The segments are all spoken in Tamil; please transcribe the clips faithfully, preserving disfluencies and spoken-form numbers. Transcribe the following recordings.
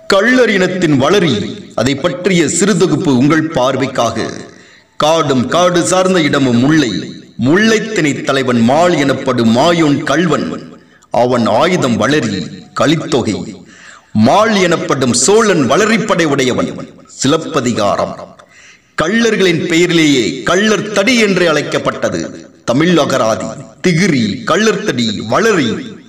கள்ளர் இனத்தின் வளரி அதை பற்றிய சிறுதொகுப்பு உங்கள் பார்வைக்காக. காடும் காடு சார்ந்த இடமும் முல்லை, முல்லைத்திணை தலைவன் மால் எனப்படும் மாயோன் கள்வன், அவன் ஆயுதம் வளரி கலித்தொகை. மால் எனப்படும் சோழன் வளரிப்படை உடையவன். சிலப்பதிகாரம் கள்ளர்களின் பெயரிலேயே கள்ளர் தடி என்று அழைக்கப்பட்டது. தமிழ் அகராதி திகிரி, கள்ளர்த்தடி, வளரி,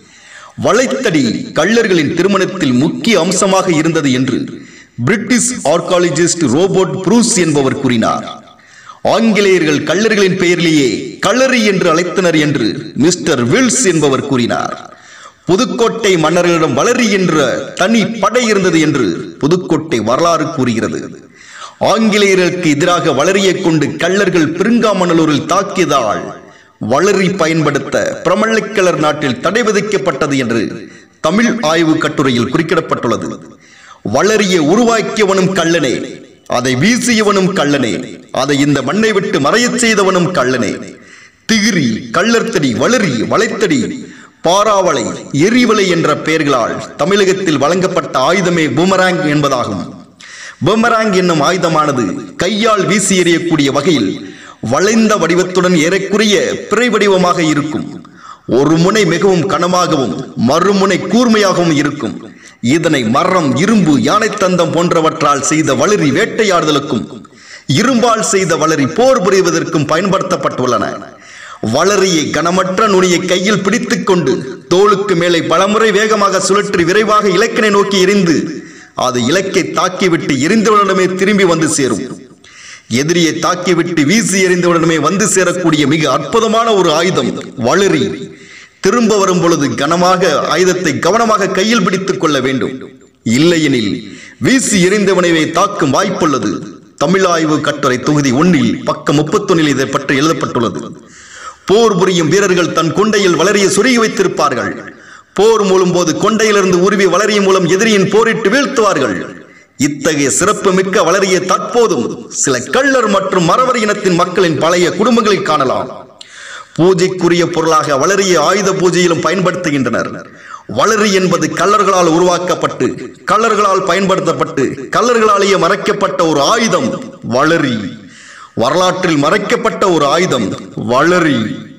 வளைத்தடி கள்ளர்களின் திருமணத்தில் முக்கிய அம்சமாக இருந்தது என்று பிரிட்டிஷ் ஆர்காலஜிஸ்ட் ரோபர்ட் ப்ரூஸ் என்பவர் கூறினார். ஆங்கிலேயர்கள் கள்ளர்களின் பெயரிலேயே களரி என்று அழைத்தனர் என்று மிஸ்டர் வில்ஸ் என்பவர் கூறினார். புதுக்கோட்டை மன்னர்களிடம் வளரி என்ற தனி படை இருந்தது என்று புதுக்கோட்டை வரலாறு கூறுகிறது. ஆங்கிலேயர்களுக்கு எதிராக வளரியை கொண்டு கள்ளர்கள் பெருங்காமநல்லூரில் தாக்கியதால் வளரி பயன்படுத்த பிரமலைக்கலர் நாட்டில் தடை விதிக்கப்பட்டது என்று தமிழ் ஆய்வு கட்டுரையில் குறிப்பிடப்பட்டுள்ளது. வளரியை உருவாக்கியவனும் கள்ளனே, அதை வீசியவனும் கள்ளனே, அதை இந்த மண்ணை விட்டு மறையச் செய்தவனும் கள்ளனே. திகிரி, கள்ளர்த்தடி, வளரி, வளைத்தடி, பாராவளை, எரிவலை என்ற பெயர்களால் தமிழகத்தில் வழங்கப்பட்ட ஆயுதமே பூமராங் என்பதாகும். பூமராங் என்னும் ஆயுதமானது கையால் வீசி எறியக்கூடிய வகையில் வளைந்த வடிவத்துடன் ஏறக்குறைய பிறை வடிவமாக இருக்கும். ஒரு முனை மிகவும் கனமாகவும் மறுமுனை கூர்மையாகவும் இருக்கும். இதனை மரம், இரும்பு, யானை தந்தம் போன்றவற்றால் செய்த வளரி வேட்டையாடுதலுக்கும், இரும்பால் செய்த வளரி போர் புரிவதற்கும் பயன்படுத்தப்பட்டுள்ளன. வளரியை கனமற்ற நுனியை கையில் பிடித்துக் கொண்டு தோளுக்கு மேலே பலமுறை வேகமாக சுழற்றி விரைவாக இலக்கினை நோக்கி எரிந்து அது இலக்கை தாக்கிவிட்டு எரிந்தவுடனே திரும்பி வந்து சேரும். எதிரியை தாக்கிவிட்டு வீசி எறிந்தவுடனே வந்து சேரக்கூடிய மிக அற்புதமான ஒரு ஆயுதம் வளரி. திரும்ப வரும் பொழுது கனமாக ஆயுதத்தை கவனமாக கையில் பிடித்துக் கொள்ள வேண்டும். இல்லையெனில் வீசி எறிந்தவனவே தாக்கும் வாய்ப்புள்ளது. தமிழ் ஆய்வு கட்டுரை தொகுதி ஒன்னில் பக்கம் முப்பத்தொன்னில் இதை பற்றி எழுதப்பட்டுள்ளது. போர் புரியும் வீரர்கள் தன் கொண்டையில் வளரியை சொருகி வைத்திருப்பார்கள். போர் மூலம் போது கொண்டையிலிருந்து உருவி வளரியின் மூலம் எதிரியின் போரிட்டு வீழ்த்துவார்கள். இத்தகைய சிறப்பு மிக்க வளரியை தற்போதும் சில கள்ளர் மற்றும் மறவர் இனத்தின் மக்களின் பழைய குடும்பங்களில் காணலாம். பூஜைக்குரிய பொருளாக வளரியை ஆயுத பூஜையிலும் பயன்படுத்துகின்றனர். வளரி என்பது கள்ளர்களால் உருவாக்கப்பட்டு கள்ளர்களால் பயன்படுத்தப்பட்டு கள்ளர்களாலேயே மறைக்கப்பட்ட ஒரு ஆயுதம் வளரி. வரலாற்றில் மறைக்கப்பட்ட ஒரு ஆயுதம் வளரி.